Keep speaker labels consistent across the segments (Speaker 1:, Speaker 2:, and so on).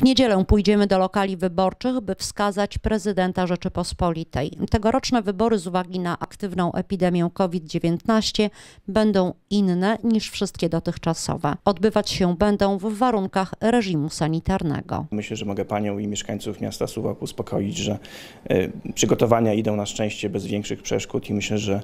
Speaker 1: niedzielę pójdziemy do lokali wyborczych, by wskazać prezydenta Rzeczypospolitej. Tegoroczne wybory z uwagi na aktywną epidemię COVID-19 będą inne niż wszystkie dotychczasowe. Odbywać się będą w warunkach reżimu sanitarnego.
Speaker 2: Myślę, że mogę Panią i mieszkańców miasta Suwałk uspokoić, że przygotowania idą na szczęście bez większych przeszkód i myślę, że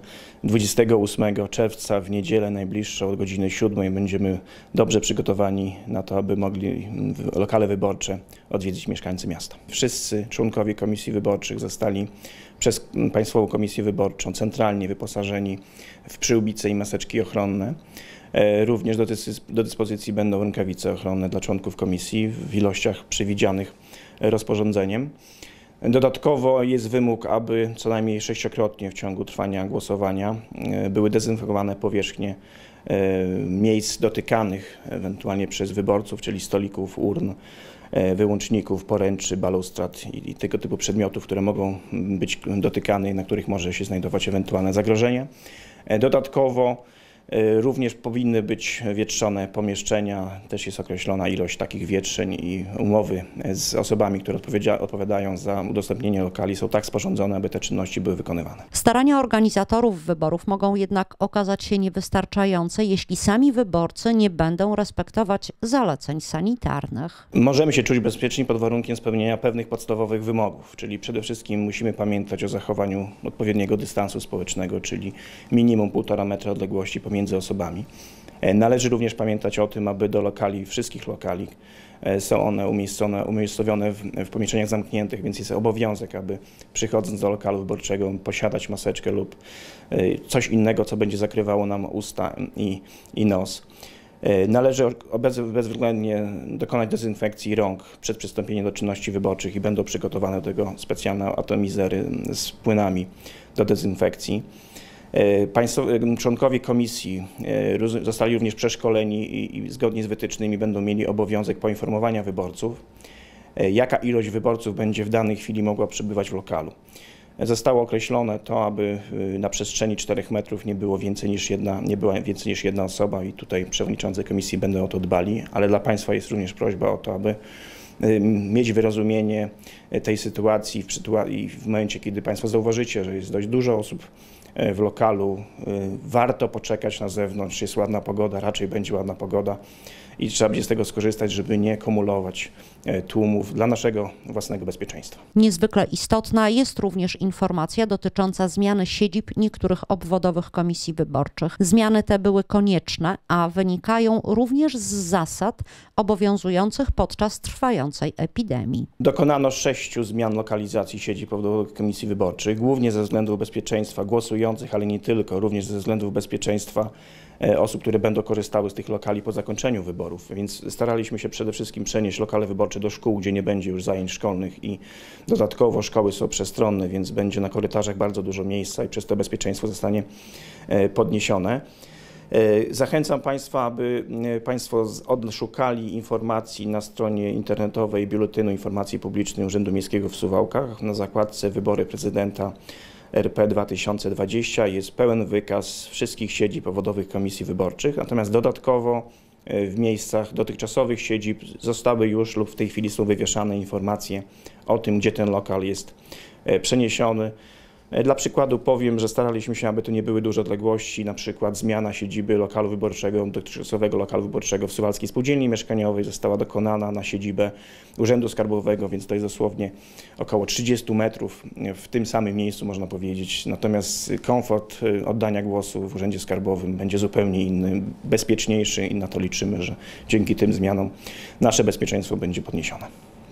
Speaker 2: 28 czerwca w niedzielę najbliższą od godziny 7 będziemy dobrze przygotowani na to, aby mogli lokale wyborcze odwiedzić mieszkańcy miasta. Wszyscy członkowie komisji wyborczych zostali przez Państwową Komisję Wyborczą centralnie wyposażeni w przyłbice i maseczki ochronne. Również do dyspozycji będą rękawice ochronne dla członków komisji w ilościach przewidzianych rozporządzeniem. Dodatkowo jest wymóg, aby co najmniej 6-krotnie w ciągu trwania głosowania były dezynfekowane powierzchnie miejsc dotykanych ewentualnie przez wyborców, czyli stolików, urn, wyłączników, poręczy, balustrad i tego typu przedmiotów, które mogą być dotykane i na których może się znajdować ewentualne zagrożenie. Dodatkowo również powinny być wietrzone pomieszczenia, też jest określona ilość takich wietrzeń i umowy z osobami, które odpowiadają za udostępnienie lokali są tak sporządzone, aby te czynności były wykonywane.
Speaker 1: Starania organizatorów wyborów mogą jednak okazać się niewystarczające, jeśli sami wyborcy nie będą respektować zaleceń sanitarnych.
Speaker 2: Możemy się czuć bezpieczni pod warunkiem spełnienia pewnych podstawowych wymogów, czyli przede wszystkim musimy pamiętać o zachowaniu odpowiedniego dystansu społecznego, czyli minimum 1,5 metra odległości pomiędzy osobami. Należy również pamiętać o tym, aby do lokali, wszystkich lokali, są one umiejscowione w pomieszczeniach zamkniętych, więc jest obowiązek, aby przychodząc do lokalu wyborczego posiadać maseczkę lub coś innego, co będzie zakrywało nam usta i nos. Należy bezwzględnie dokonać dezynfekcji rąk przed przystąpieniem do czynności wyborczych i będą przygotowane do tego specjalne atomizery z płynami do dezynfekcji. Członkowie komisji zostali również przeszkoleni i zgodnie z wytycznymi będą mieli obowiązek poinformowania wyborców, jaka ilość wyborców będzie w danej chwili mogła przebywać w lokalu. Zostało określone to, aby na przestrzeni 4 metrów nie była więcej niż jedna osoba i tutaj przewodniczący komisji będą o to dbali, ale dla Państwa jest również prośba o to, aby mieć wyrozumienie tej sytuacji i w momencie, kiedy Państwo zauważycie, że jest dość dużo osób w lokalu, warto poczekać na zewnątrz, jest ładna pogoda, raczej będzie ładna pogoda i trzeba będzie z tego skorzystać, żeby nie kumulować tłumów dla naszego własnego bezpieczeństwa.
Speaker 1: Niezwykle istotna jest również informacja dotycząca zmiany siedzib niektórych obwodowych komisji wyborczych. Zmiany te były konieczne, a wynikają również z zasad obowiązujących podczas trwającej epidemii.
Speaker 2: Dokonano 6 zmian lokalizacji siedzib obwodowych komisji wyborczych, głównie ze względów bezpieczeństwa głosujących, ale nie tylko, również ze względów bezpieczeństwa osób, które będą korzystały z tych lokali po zakończeniu wyborów. Więc staraliśmy się przede wszystkim przenieść lokale wyborcze do szkół, gdzie nie będzie już zajęć szkolnych i dodatkowo szkoły są przestronne, więc będzie na korytarzach bardzo dużo miejsca i przez to bezpieczeństwo zostanie podniesione. Zachęcam Państwa, aby Państwo odszukali informacji na stronie internetowej Biuletynu Informacji Publicznej Urzędu Miejskiego w Suwałkach. Na zakładce Wybory Prezydenta RP 2020 jest pełen wykaz wszystkich siedzib obwodowych komisji wyborczych, natomiast dodatkowo w miejscach dotychczasowych siedzib zostały już lub w tej chwili są wywieszane informacje o tym, gdzie ten lokal jest przeniesiony. Dla przykładu powiem, że staraliśmy się, aby to nie były duże odległości, na przykład zmiana siedziby lokalu wyborczego, dotychczasowego lokalu wyborczego w Suwalskiej Spółdzielni Mieszkaniowej została dokonana na siedzibę Urzędu Skarbowego, więc to jest dosłownie około 30 metrów w tym samym miejscu, można powiedzieć. Natomiast komfort oddania głosu w Urzędzie Skarbowym będzie zupełnie inny, bezpieczniejszy i na to liczymy, że dzięki tym zmianom nasze bezpieczeństwo będzie podniesione.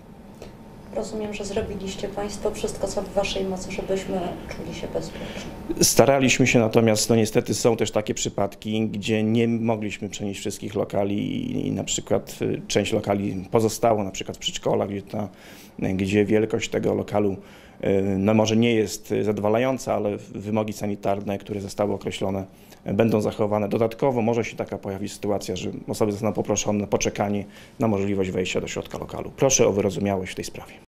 Speaker 1: Rozumiem, że zrobiliście Państwo wszystko, co w Waszej mocy, żebyśmy czuli się bezpiecznie.
Speaker 2: Staraliśmy się, natomiast niestety są też takie przypadki, gdzie nie mogliśmy przenieść wszystkich lokali i na przykład część lokali pozostało, na przykład w przedszkolach, gdzie wielkość tego lokalu może nie jest zadowalająca, ale wymogi sanitarne, które zostały określone, będą zachowane. Dodatkowo może się taka pojawić sytuacja, że osoby zostaną poproszone o poczekanie na możliwość wejścia do środka lokalu. Proszę o wyrozumiałość w tej sprawie.